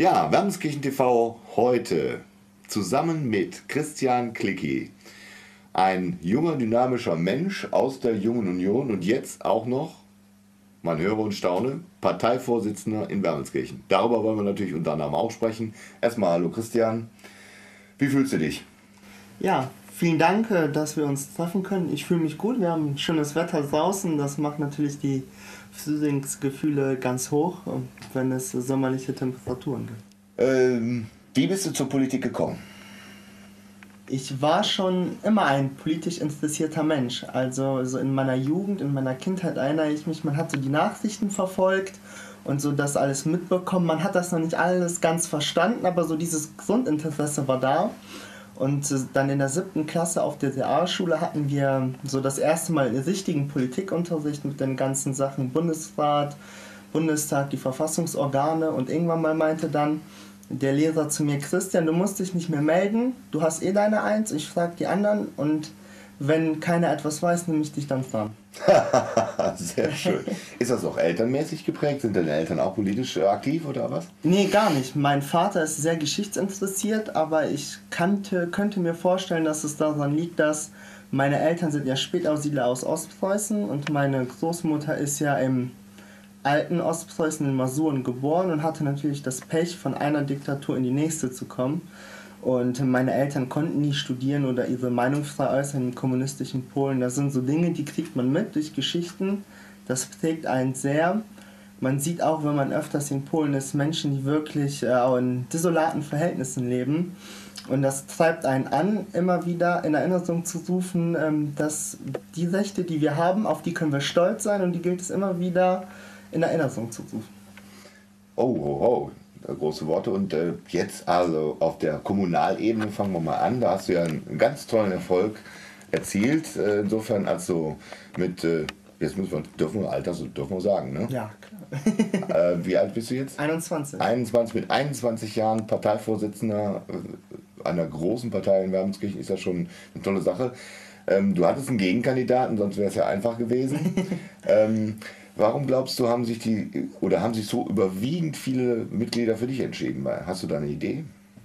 Ja, Wermeskirchen TV heute zusammen mit Christian Klicki. Ein junger, dynamischer Mensch aus der Jungen Union und jetzt auch noch, man höre und staune, Parteivorsitzender in Wermelskirchen. Darüber wollen wir natürlich unter anderem auch sprechen. Erstmal hallo Christian, wie fühlst du dich? Ja, vielen Dank, dass wir uns treffen können. Ich fühle mich gut, wir haben schönes Wetter draußen, das macht natürlich die Frühlingsgefühle ganz hoch, wenn es sommerliche Temperaturen gibt. Wie bist du zur Politik gekommen? Ich war schon immer ein politisch interessierter Mensch. Also so in meiner Jugend, in meiner Kindheit erinnere ich mich, man hat so die Nachrichten verfolgt und so das alles mitbekommen. Man hat das noch nicht alles ganz verstanden, aber so dieses Grundinteresse war da. Und dann in der 7. Klasse auf der Realschule hatten wir so das erste Mal richtigen Politikunterricht mit den ganzen Sachen Bundesrat, Bundestag, die Verfassungsorgane, und irgendwann mal meinte dann der Lehrer zu mir: Christian, du musst dich nicht mehr melden, du hast eh deine Eins, ich frage die anderen, und wenn keiner etwas weiß, nehme ich dich dann dran. Sehr schön. Ist das auch elternmäßig geprägt? Sind deine Eltern auch politisch aktiv oder was? Nee, gar nicht. Mein Vater ist sehr geschichtsinteressiert, aber ich könnte mir vorstellen, dass es daran liegt, dass meine Eltern sind ja Spätaussiedler aus Ostpreußen und meine Großmutter ist ja im alten Ostpreußen in Masuren geboren und hatte natürlich das Pech, von einer Diktatur in die nächste zu kommen. Und meine Eltern konnten nie studieren oder ihre Meinung frei äußern im kommunistischen Polen. Das sind so Dinge, die kriegt man mit durch Geschichten. Das prägt einen sehr. Man sieht auch, wenn man öfters in Polen ist, Menschen, die wirklich in desolaten Verhältnissen leben. Und das treibt einen an, immer wieder in Erinnerung zu rufen, dass die Rechte, die wir haben, auf die können wir stolz sein und die gilt es immer wieder in Erinnerung zu rufen. Oh. Große Worte. Und jetzt also auf der Kommunalebene fangen wir mal an. Da hast du ja einen ganz tollen Erfolg erzielt. Insofern also mit, jetzt dürfen wir sagen, ne? Ja, klar. Wie alt bist du jetzt? 21. Mit 21 Jahren Parteivorsitzender einer großen Partei in Wermelskirchen ist ja schon eine tolle Sache. Du hattest einen Gegenkandidaten, sonst wäre es ja einfach gewesen. Warum glaubst du, haben sich so überwiegend viele Mitglieder für dich entschieden? Hast du da eine Idee?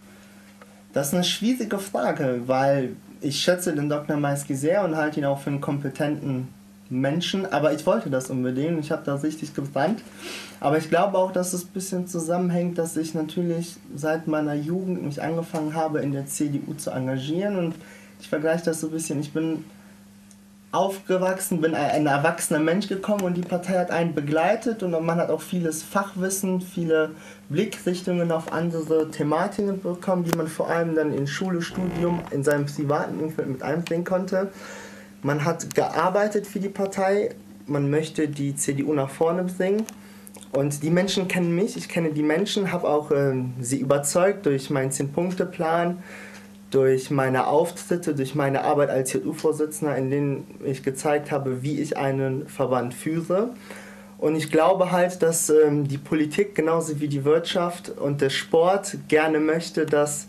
Das ist eine schwierige Frage, weil ich schätze den Dr. Maisky sehr und halte ihn auch für einen kompetenten Menschen, aber ich wollte das unbedingt, ich habe da richtig gebrannt. Aber ich glaube auch, dass es ein bisschen zusammenhängt, dass ich natürlich seit meiner Jugend mich angefangen habe, in der CDU zu engagieren, und ich vergleiche das so ein bisschen, ich bin aufgewachsen, bin ein erwachsener Mensch gekommen und die Partei hat einen begleitet und man hat auch vieles Fachwissen, viele Blickrichtungen auf andere Thematiken bekommen, die man vor allem dann in Schule, Studium, in seinem privaten Umfeld mit einbringen konnte. Man hat gearbeitet für die Partei, man möchte die CDU nach vorne bringen und die Menschen kennen mich, ich kenne die Menschen, habe auch sie überzeugt durch meinen 10-Punkte-Plan, durch meine Auftritte, durch meine Arbeit als JU-Vorsitzender, in denen ich gezeigt habe, wie ich einen Verband führe. Und ich glaube halt, dass die Politik genauso wie die Wirtschaft und der Sport gerne möchte, dass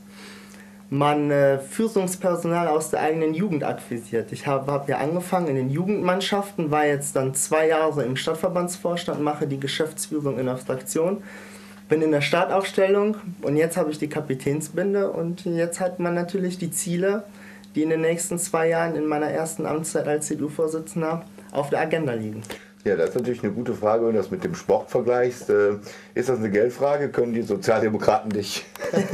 man Führungspersonal aus der eigenen Jugend akquiriert. Ich hab ja angefangen in den Jugendmannschaften, war jetzt dann 2 Jahre im Stadtverbandsvorstand, mache die Geschäftsführung in der Fraktion. Bin in der Startaufstellung und jetzt habe ich die Kapitänsbinde und jetzt hat man natürlich die Ziele, die in den nächsten 2 Jahren in meiner ersten Amtszeit als CDU-Vorsitzender auf der Agenda liegen. Ja, das ist natürlich eine gute Frage, wenn du das mit dem Sport vergleichst. Ist das eine Geldfrage? Können die Sozialdemokraten dich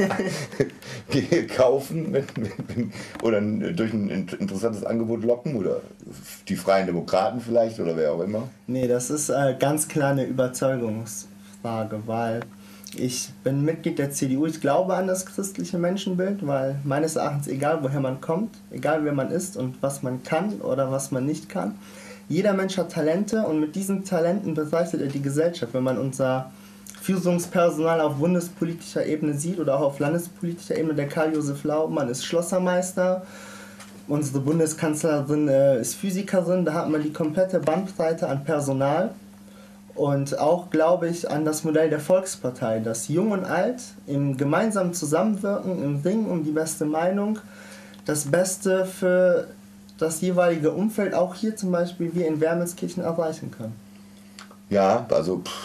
kaufen oder durch ein interessantes Angebot locken? Oder die Freien Demokraten vielleicht oder wer auch immer? Nee, das ist ganz klar eine Überzeugungsfrage, weil ich bin Mitglied der CDU, ich glaube an das christliche Menschenbild, weil meines Erachtens, egal woher man kommt, egal wer man ist und was man kann oder was man nicht kann, jeder Mensch hat Talente und mit diesen Talenten bezeichnet er die Gesellschaft. Wenn man unser Führungspersonal auf bundespolitischer Ebene sieht oder auch auf landespolitischer Ebene, der Karl-Josef Laumann ist Schlossermeister, unsere Bundeskanzlerin ist Physikerin, da hat man die komplette Bandbreite an Personal. Und auch glaube ich an das Modell der Volkspartei, dass Jung und Alt im gemeinsamen Zusammenwirken, im Ringen um die beste Meinung, das Beste für das jeweilige Umfeld, auch hier zum Beispiel wir in Wermelskirchen, erreichen können. Ja, also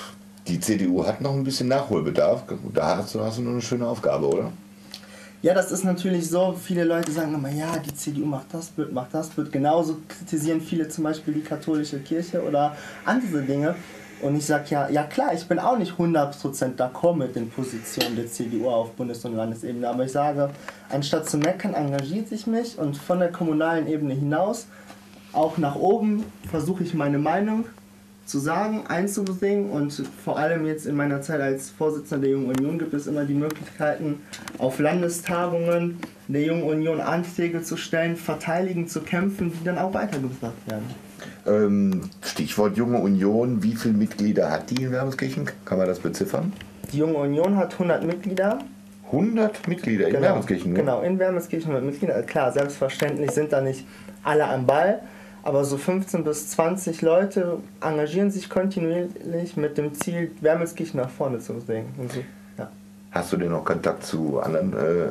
Die CDU hat noch ein bisschen Nachholbedarf. Da hast du noch eine schöne Aufgabe, oder? Ja, das ist natürlich so. Viele Leute sagen immer, ja, die CDU macht das blöd. Genauso kritisieren viele zum Beispiel die katholische Kirche oder andere Dinge. Und ich sage ja klar, ich bin auch nicht 100% d'accord mit den Positionen der CDU auf Bundes- und Landesebene. Aber ich sage, anstatt zu meckern, engagiert sich mich und von der kommunalen Ebene hinaus, auch nach oben, versuche ich meine Meinung zu sagen, einzubringen, und vor allem jetzt in meiner Zeit als Vorsitzender der Jungen Union gibt es immer die Möglichkeiten, auf Landestagungen der Jungen Union Anträge zu stellen, verteidigen, zu kämpfen, die dann auch weitergebracht werden. Stichwort Junge Union, wie viele Mitglieder hat die in Wermelskirchen? Kann man das beziffern? Die Junge Union hat 100 Mitglieder. 100 Mitglieder in Wermelskirchen? Ne? Genau, in Wermelskirchen 100 Mitglieder. Klar, selbstverständlich sind da nicht alle am Ball, aber so 15 bis 20 Leute engagieren sich kontinuierlich mit dem Ziel, Wermelskirchen nach vorne zu bringen. So, ja. Hast du denn noch Kontakt zu anderen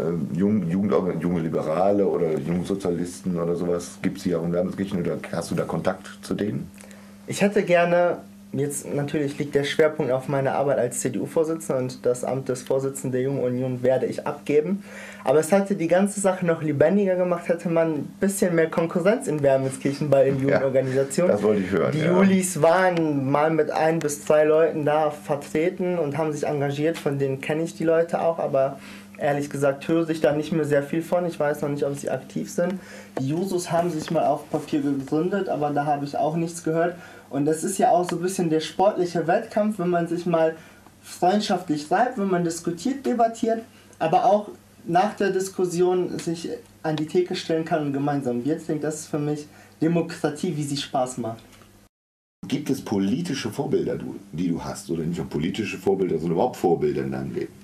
junge Liberale oder Jungsozialisten oder sowas? Gibt es hier auch in Wermelskirchen oder hast du da Kontakt zu denen? Ich hätte gerne, jetzt natürlich liegt der Schwerpunkt auf meiner Arbeit als CDU-Vorsitzender und das Amt des Vorsitzenden der Jungen Union werde ich abgeben. Aber es hätte die ganze Sache noch lebendiger gemacht, hätte man ein bisschen mehr Konkurrenz in Wermelskirchen bei den Jugendorganisationen. Ja, das wollte ich hören. Die Julis waren mal mit 1 bis 2 Leuten da vertreten und haben sich engagiert, von denen kenne ich die Leute auch, aber ehrlich gesagt höre ich da nicht mehr sehr viel von. Ich weiß noch nicht, ob sie aktiv sind. Die Jusos haben sich mal auf Papier gegründet, aber da habe ich auch nichts gehört. Und das ist ja auch so ein bisschen der sportliche Wettkampf, wenn man sich mal freundschaftlich reibt, wenn man diskutiert, debattiert, aber auch nach der Diskussion sich an die Theke stellen kann und gemeinsam Bier trinkt. Das ist für mich Demokratie, wie sie Spaß macht. Gibt es politische Vorbilder, die du hast? Oder nicht nur politische Vorbilder, sondern überhaupt Vorbilder in deinem Leben?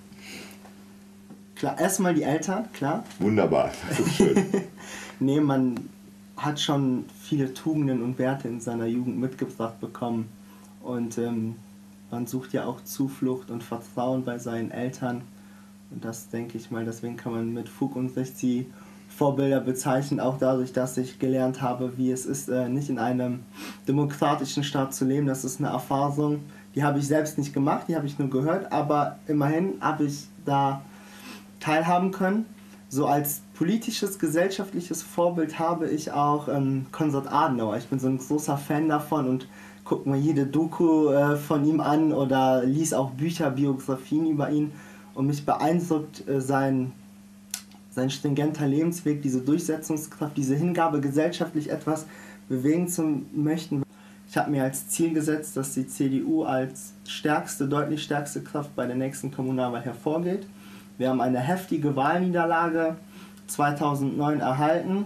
Klar, erstmal die Eltern, klar. Wunderbar, das ist schön. Nee, man hat schon viele Tugenden und Werte in seiner Jugend mitgebracht bekommen. Und man sucht ja auch Zuflucht und Vertrauen bei seinen Eltern. Und das denke ich mal, deswegen kann man mit Fug und Recht die Vorbilder bezeichnen, auch dadurch, dass ich gelernt habe, wie es ist, nicht in einem demokratischen Staat zu leben. Das ist eine Erfahrung, die habe ich selbst nicht gemacht, die habe ich nur gehört, aber immerhin habe ich da teilhaben können. So als politisches, gesellschaftliches Vorbild habe ich auch Konrad Adenauer. Ich bin so ein großer Fan davon und gucke mir jede Doku von ihm an oder lies auch Bücher, Biografien über ihn. Und mich beeindruckt sein stringenter Lebensweg, diese Durchsetzungskraft, diese Hingabe, gesellschaftlich etwas bewegen zu möchten. Ich habe mir als Ziel gesetzt, dass die CDU als deutlich stärkste Kraft bei der nächsten Kommunalwahl hervorgeht. Wir haben eine heftige Wahlniederlage 2009 erhalten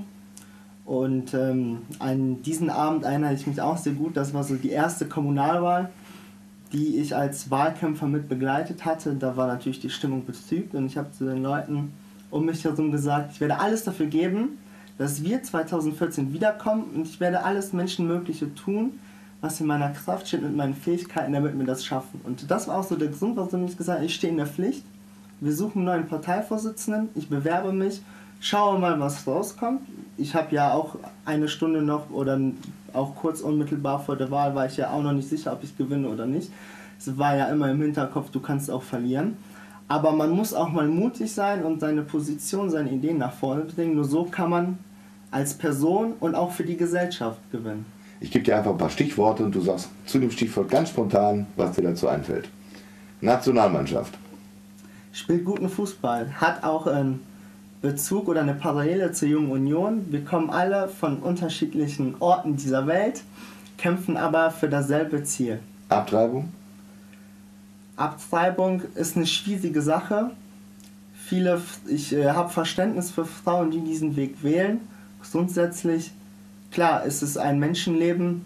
und an diesen Abend erinnere ich mich auch sehr gut. Das war so die erste Kommunalwahl, die ich als Wahlkämpfer mit begleitet hatte. Da war natürlich die Stimmung betrübt und ich habe zu den Leuten um mich herum gesagt, ich werde alles dafür geben, dass wir 2014 wiederkommen und ich werde alles Menschenmögliche tun, was in meiner Kraft steht mit meinen Fähigkeiten, damit wir das schaffen. Und das war auch so der Grund, warum ich gesagt habe, ich stehe in der Pflicht. Wir suchen einen neuen Parteivorsitzenden, ich bewerbe mich, schaue mal, was rauskommt. Ich habe ja auch eine Stunde noch oder auch kurz unmittelbar vor der Wahl war ich ja auch noch nicht sicher, ob ich gewinne oder nicht. Es war ja immer im Hinterkopf, du kannst auch verlieren. Aber man muss auch mal mutig sein und seine Position, seine Ideen nach vorne bringen. Nur so kann man als Person und auch für die Gesellschaft gewinnen. Ich gebe dir einfach ein paar Stichworte und du sagst zu dem Stichwort ganz spontan, was dir dazu einfällt. Nationalmannschaft. Spielt guten Fußball, hat auch einen Bezug oder eine Parallele zur Jungen Union. Wir kommen alle von unterschiedlichen Orten dieser Welt, kämpfen aber für dasselbe Ziel. Abtreibung? Abtreibung ist eine schwierige Sache. Ich habe Verständnis für Frauen, die diesen Weg wählen. Grundsätzlich, klar, ist es ein Menschenleben,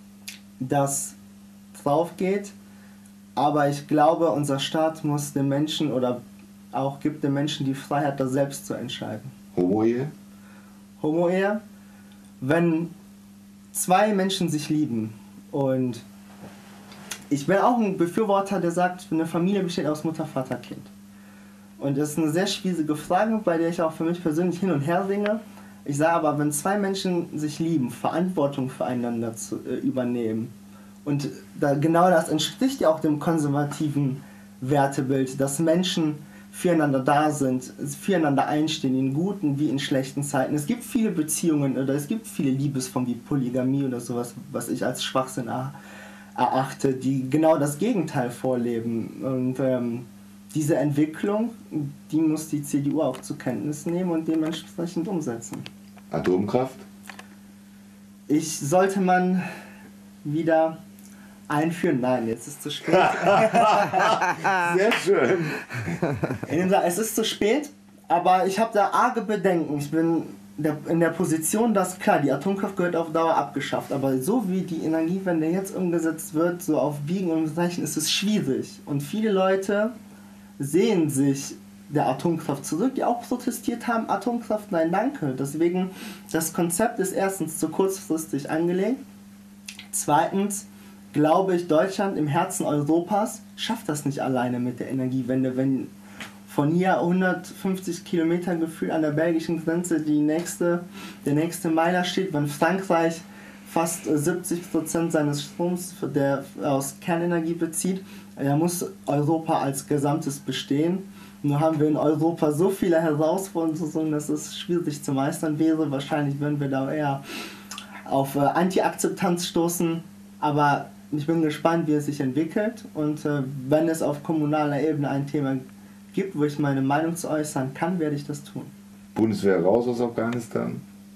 das drauf geht. Aber ich glaube, unser Staat muss den Menschen oder auch gibt den Menschen die Freiheit, das selbst zu entscheiden. Homo-Ehe? Homo-Ehe, wenn 2 Menschen sich lieben und ich bin auch ein Befürworter, der sagt, eine Familie besteht aus Mutter, Vater, Kind. Und das ist eine sehr schwierige Frage, bei der ich auch für mich persönlich hin und her singe. Ich sage aber, wenn 2 Menschen sich lieben, Verantwortung füreinander zu übernehmen Und genau das entspricht ja auch dem konservativen Wertebild, dass Menschen füreinander da sind, füreinander einstehen, in guten wie in schlechten Zeiten. Es gibt viele Beziehungen oder es gibt viele Liebesformen wie Polygamie oder sowas, was ich als Schwachsinn erachte, die genau das Gegenteil vorleben. Und diese Entwicklung, die muss die CDU auch zur Kenntnis nehmen und dementsprechend umsetzen. Atomkraft? Sollte man wieder einführen? Nein, jetzt ist es zu spät. Sehr schön. Es ist zu spät, aber ich habe da arge Bedenken. Ich bin in der Position, dass klar, die Atomkraft gehört auf Dauer abgeschafft, aber so wie die Energiewende jetzt umgesetzt wird, so auf Biegen und Brechen, ist es schwierig. Und viele Leute sehen sich der Atomkraft zurück, die auch protestiert haben, Atomkraft, nein, danke. Deswegen, das Konzept ist erstens zu kurzfristig angelegt. Zweitens, glaube ich, Deutschland im Herzen Europas schafft das nicht alleine mit der Energiewende, wenn von hier 150 Kilometer gefühlt an der belgischen Grenze der nächste Meiler steht, wenn Frankreich fast 70% seines Stroms aus Kernenergie bezieht, da muss Europa als Gesamtes bestehen. Nur haben wir in Europa so viele Herausforderungen, dass es schwierig zu meistern wäre. Wahrscheinlich würden wir da eher auf Anti-Akzeptanz stoßen, aber ich bin gespannt, wie es sich entwickelt, und wenn es auf kommunaler Ebene ein Thema gibt, wo ich meine Meinung zu äußern kann, werde ich das tun. Bundeswehr raus aus Afghanistan?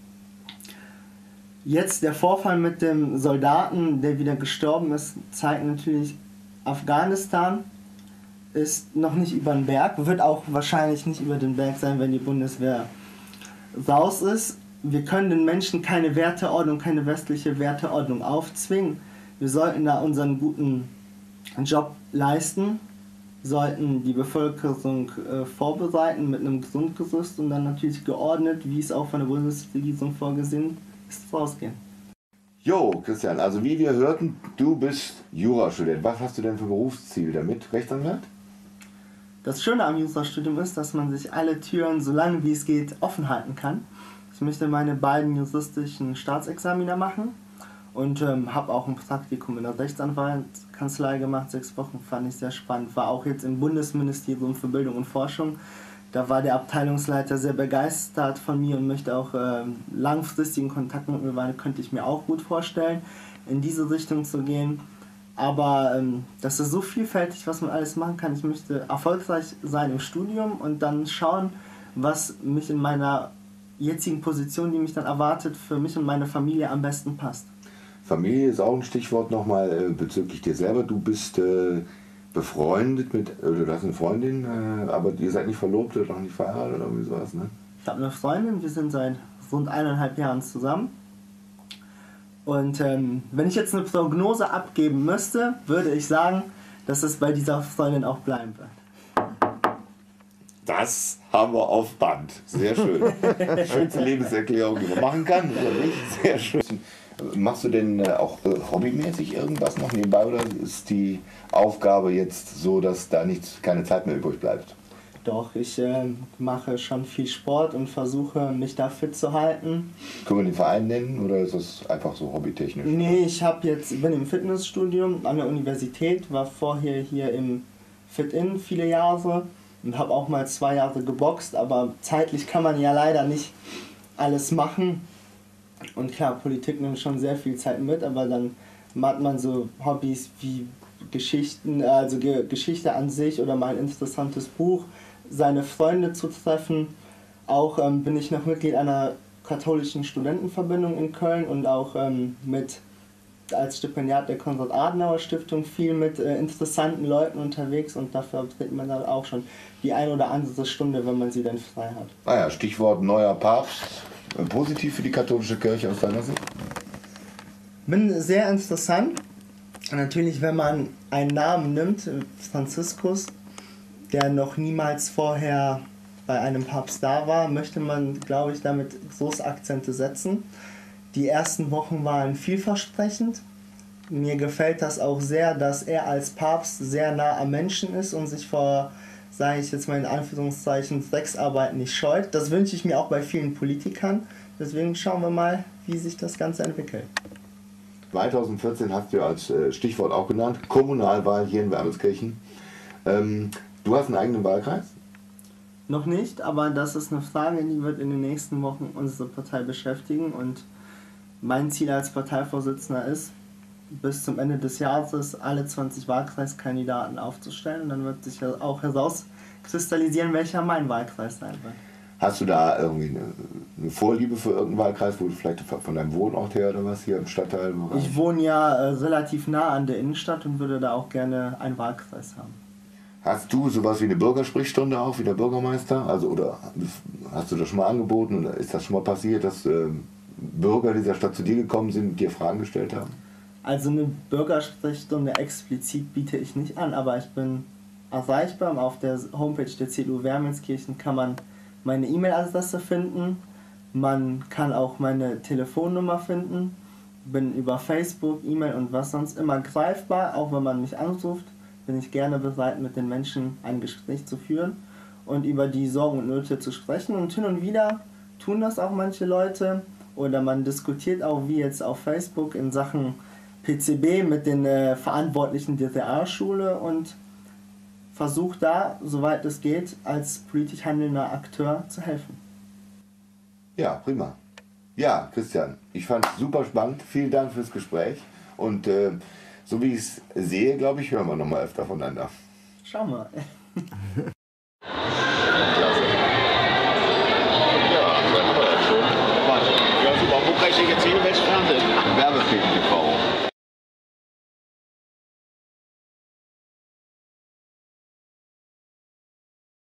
Jetzt der Vorfall mit dem Soldaten, der wieder gestorben ist, zeigt natürlich, Afghanistan ist noch nicht über den Berg, wird auch wahrscheinlich nicht über den Berg sein, wenn die Bundeswehr raus ist. Wir können den Menschen keine Werteordnung, keine westliche Werteordnung aufzwingen. Wir sollten da unseren guten Job leisten, sollten die Bevölkerung vorbereiten mit einem Grundgerüst und dann natürlich geordnet, wie es auch von der Bundesregierung vorgesehen ist, rausgehen. Jo, Christian, also wie wir hörten, du bist Jurastudent. Was hast du denn für Berufsziel damit? Rechtsanwalt? Das Schöne am Jurastudium ist, dass man sich alle Türen, so lange wie es geht, offen halten kann. Ich möchte meine beiden juristischen Staatsexamina machen und habe auch ein Praktikum in der Rechtsanwaltskanzlei gemacht. 6 Wochen, fand ich sehr spannend. War auch jetzt im Bundesministerium für Bildung und Forschung. Da war der Abteilungsleiter sehr begeistert von mir und möchte auch langfristigen Kontakt mit mir, weil könnte ich mir auch gut vorstellen, in diese Richtung zu gehen. Aber das ist so vielfältig, was man alles machen kann. Ich möchte erfolgreich sein im Studium und dann schauen, was mich in meiner jetzigen Position, die mich dann erwartet, für mich und meine Familie am besten passt. Familie ist auch ein Stichwort nochmal bezüglich dir selber. Du bist befreundet mit, du hast eine Freundin, aber ihr seid nicht verlobt oder noch nicht verheiratet oder irgendwie sowas, ne? Ich habe eine Freundin, wir sind seit rund 1,5 Jahren zusammen. Und wenn ich jetzt eine Prognose abgeben müsste, würde ich sagen, dass es bei dieser Freundin auch bleiben wird. Das haben wir auf Band. Sehr schön. Schönste Lebenserklärung, die man machen kann, oder nicht? Sehr schön. Machst du denn auch hobbymäßig irgendwas noch nebenbei oder ist die Aufgabe jetzt so, dass da keine Zeit mehr übrig bleibt? Doch, ich mache schon viel Sport und versuche, mich da fit zu halten. Können wir den Verein nennen oder ist das einfach so hobbytechnisch? Nee, ich bin im Fitnessstudium an der Universität, war vorher hier im Fit-In viele Jahre und habe auch mal 2 Jahre geboxt, aber zeitlich kann man ja leider nicht alles machen. Und klar, Politik nimmt schon sehr viel Zeit mit, aber dann hat man so Hobbys wie Geschichten, also Geschichte an sich oder mal ein interessantes Buch, seine Freunde zu treffen. Auch bin ich noch Mitglied einer katholischen Studentenverbindung in Köln und auch als Stipendiat der Konrad-Adenauer-Stiftung viel mit interessanten Leuten unterwegs und dafür kriegt man dann auch schon die ein oder andere Stunde, wenn man sie dann frei hat. Ah ja, Stichwort neuer Papst. Positiv für die katholische Kirche aus deiner Sicht? Bin sehr interessant. Natürlich, wenn man einen Namen nimmt, Franziskus, der noch niemals vorher bei einem Papst da war, möchte man, glaube ich, damit große Akzente setzen. Die ersten Wochen waren vielversprechend. Mir gefällt das auch sehr, dass er als Papst sehr nah am Menschen ist und sich vor, sage ich jetzt mal in Anführungszeichen, Drecksarbeit nicht scheut. Das wünsche ich mir auch bei vielen Politikern. Deswegen schauen wir mal, wie sich das Ganze entwickelt. 2014 hast du ja als Stichwort auch genannt, Kommunalwahl hier in Wermelskirchen. Du hast einen eigenen Wahlkreis? Noch nicht, aber das ist eine Frage, die wird in den nächsten Wochen unsere Partei beschäftigen und mein Ziel als Parteivorsitzender ist, bis zum Ende des Jahres alle 20 Wahlkreiskandidaten aufzustellen und dann wird sich auch herauskristallisieren, welcher mein Wahlkreis sein wird. Hast du da irgendwie eine Vorliebe für irgendeinen Wahlkreis, wo du vielleicht von deinem Wohnort her oder was hier im Stadtteil? Ich wohne ja relativ nah an der Innenstadt und würde da auch gerne einen Wahlkreis haben. Hast du sowas wie eine Bürgersprechstunde auch, wie der Bürgermeister? Also, oder hast du das schon mal angeboten oder ist das schon mal passiert, dass Bürger dieser Stadt zu dir gekommen sind und dir Fragen gestellt haben? Also eine Bürgersprechstunde explizit biete ich nicht an, aber ich bin erreichbar. Auf der Homepage der CDU Wermelskirchen kann man meine E-Mail-Adresse finden. Man kann auch meine Telefonnummer finden. Bin über Facebook, E-Mail und was sonst immer greifbar, auch wenn man mich anruft. Bin ich gerne bereit, mit den Menschen ein Gespräch zu führen und über die Sorgen und Nöte zu sprechen. Und hin und wieder tun das auch manche Leute oder man diskutiert auch, wie jetzt auf Facebook, in Sachen PCB mit den Verantwortlichen der Realschule und versucht da, soweit es geht, als politisch handelnder Akteur zu helfen. Ja, prima. Ja, Christian, ich fand es super spannend. Vielen Dank fürs Gespräch und so wie ich es sehe, glaube ich, hören wir noch mal öfter voneinander. Schau mal. Klasse. Ja, dann haben wir das schon. Ja, super. Wo kann ich dich jetzt sehen? Welches Fernsehen? Werbefilm TV.